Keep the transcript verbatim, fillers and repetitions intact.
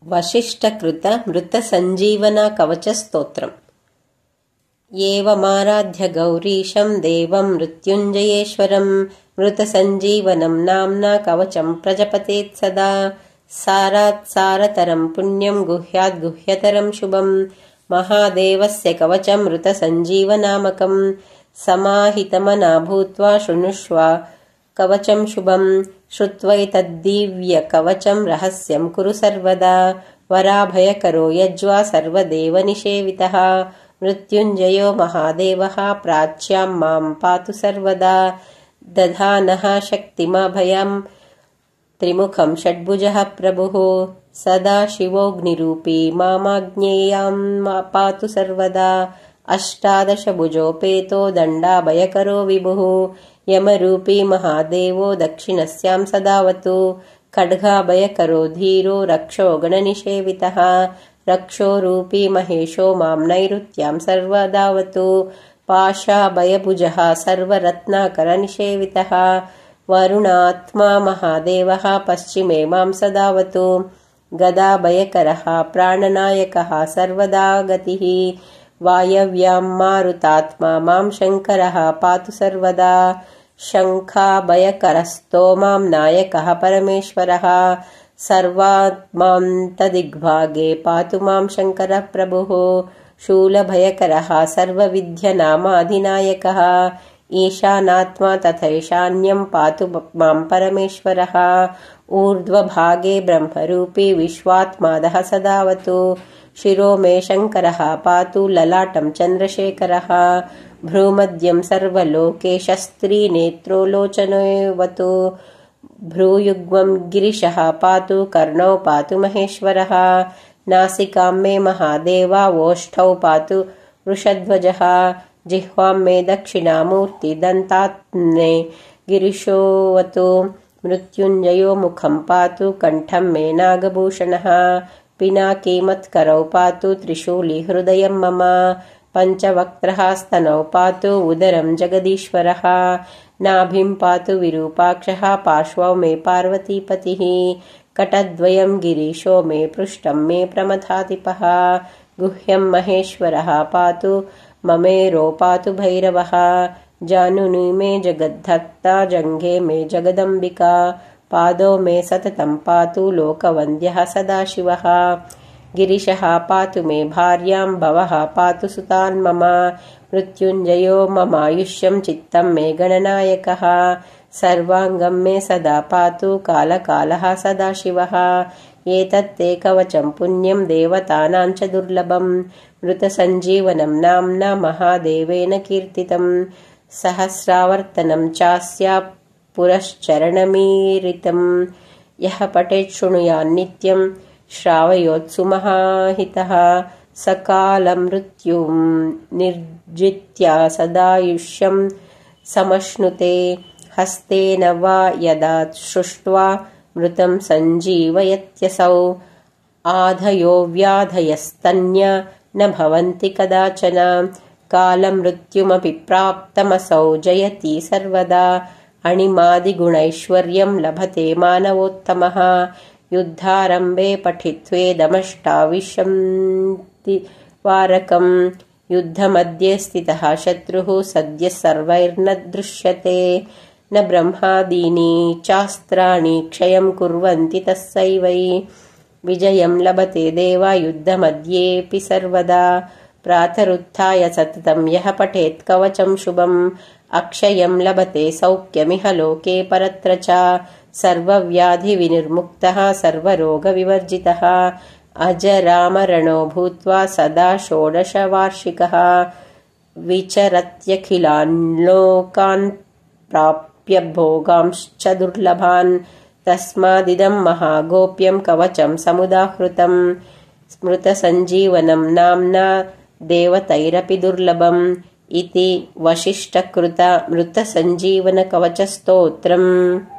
वसिष्ठकृत मृतसञ्जीवना कवचस्तोत्रम्। एवमाराध्य गौरीशं देवं मृत्युञ्जयेश्वरं मृतसञ्जीवनं नाम्ना कवचं प्रजपतेत् सदा। सारात् सारतरं पुण्यं गुह्यात् गुह्यतरं शुभं महादेवस्य कवचं मृतसञ्जीवनामकं। समाहितमना भूत्वा शृणुष्व कवचं शुभं श्रुत्वैतद्दिव्यकवचं रहस्यं कुरु सर्वदा। वराभयकरो यज्वा सर्वदेवनिषेवितः मृत्युञ्जयो महादेवः प्राच्यां मां पातु सर्वदा। दधानः शक्तिमभयं त्रिमुखं षड्भुजः प्रभुः सदा शिवोऽग्निरूपी मामाग्नेयां पातु सर्वदा। अष्टादशभुजोपेतो दण्डाभयकरो विभुः यमरूपी महादेवो दक्षिणस्यां सदावतु। खड्गाभयकरो धीरो रक्षो गणनिषेवितः रक्षोरूपी महेशो मां नैऋत्यां सर्वदावतु। पाशाभयभुजः सर्वरत्नाकरनिषेवितः वरुणात्मा महादेवः पश्चिमे मां सदावतु। गदाभयकरः प्राणनायकः सर्वदा गतिः वायव्यां मारुतात्मा मां शङ्करः पातु सर्वदा। शङ्खाभयकरस्तो मां नायकः परमेश्वरः सर्वात्मान्तदिग्भागे पातु मां शङ्करः प्रभुः। शूलभयकरः सर्वविद्यनामाधिनायकः ईशानात्मा तथैशान्यं पातु मां परमेश्वरः। ऊर्ध्वभागे ब्रह्मरूपी विश्वात्मादः सदावतु। शिरो मे शङ्करः पातु ललाटं चन्द्रशेखरः भ्रूमध्यं सर्वलोकेशस्त्रीनेत्रो लोचनोऽवतु। भ्रूयुग्मं गिरिशः पातु कर्णौ पातु महेश्वरः नासिकां मे महादेवा वोष्ठौ पातु वृषध्वजः। जिह्वां मे दक्षिणामूर्ति दन्तात्ने गिरिशोऽवतु। मृत्युञ्जयो मुखं पातु कण्ठं मे नागभूषणः पिनाकीमत्करौ पातु त्रिशूली हृदयं मम। पञ्चवक्त्रः स्तनौ पातु उदरं जगदीश्वरः नाभिं पातु विरूपाक्षः पार्श्वौ मे पार्वतीपतिः। कटद्वयं गिरीशो मे पृष्ठं मे प्रमथाधिपः गुह्यं महेश्वरः पातु ममेरो पातु भैरवः। जानुनी मे जगद्धत्ता जङ्घे मे जगदम्बिका पादौ मे सततं पातु लोकवन्द्यः सदाशिवः। गिरिशः पातु मे भार्यां भवः पातु सुतान् मम। मृत्युञ्जयो ममायुष्यं चित्तं मे गणनायकः सर्वाङ्गं मे सदा पातु कालकालः सदाशिवः। एतत्ते कवचं पुण्यं देवतानां च दुर्लभं मृतसञ्जीवनं नाम्ना महादेवेन कीर्तितं। सहस्रावर्तनं चास्या पुरश्चरणमीरितं यः पठेत् शृणुयान्नित्यं श्रावयोत्सुमहाहितः। सकालमृत्युं निर्जित्य सदायुष्यं समश्नुते हस्तेन वा यदा सृष्ट्वा मृतं सञ्जीवयत्यसौ। आधयो व्याधयस्तन्य न भवन्ति कदाचन कालमृत्युमपि प्राप्तमसौ जयति सर्वदा। अणिमादिगुणैश्वर्यं लभते मानवोत्तमः युद्धारम्भे पठित्वेदमष्टाविंशतिवारकं। युद्धमध्ये स्थितः शत्रुः सद्यः सर्वैर्न दृश्यते न ब्रह्मादीनि चास्त्राणि क्षयं कुर्वन्ति तस्सैवै। विजयं लभते देवा युद्धमध्येऽपि सर्वदा। प्रातरुत्थाय सततं यः पठेत् कवचं शुभम् अक्षयं लभते सौख्यमिह लोके परत्र च। सर्वव्याधिविनिर्मुक्तः सर्वरोगविवर्जितः अजरामरणो भूत्वा सदा षोडशवार्षिकः। विचरत्यखिलान् लोकान् प्राप्य भोगांश्च दुर्लभान् तस्मादिदं महागोप्यं कवचं समुदाहृतं। स्मृतसञ्जीवनं नाम्ना देवतैरपि दुर्लभम् इति वसिष्ठकृत मृतसञ्जीवनकवचस्तोत्रम्।